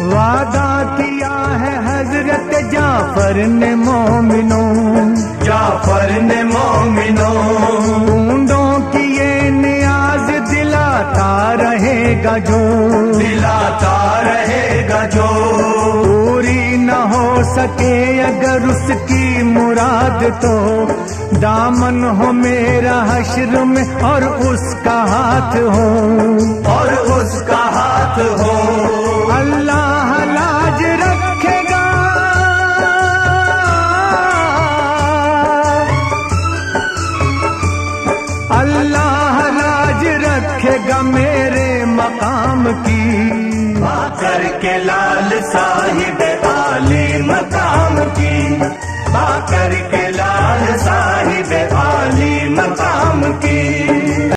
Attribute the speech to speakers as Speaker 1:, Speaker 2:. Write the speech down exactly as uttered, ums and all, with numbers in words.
Speaker 1: वादा किया है हजरत जाफर ने मोमिनो,
Speaker 2: जाफर ने मोमिनो,
Speaker 1: बूंदों की ये नियाज दिलाता रहेगा जो,
Speaker 2: दिलाता रहेगा जो,
Speaker 1: पूरी न हो सके अगर उसकी मुराद तो दामन हो मेरा हश्र में और उसका हाथ हो,
Speaker 2: और उसका हाथ हो।
Speaker 1: अल्लाह लाज रखेगा, अल्लाह लाज रखेगा मेरे मकाम की,
Speaker 2: बाकर के लाल साहिब आली मकाम की, बाकर के लाल साहिब आली मकाम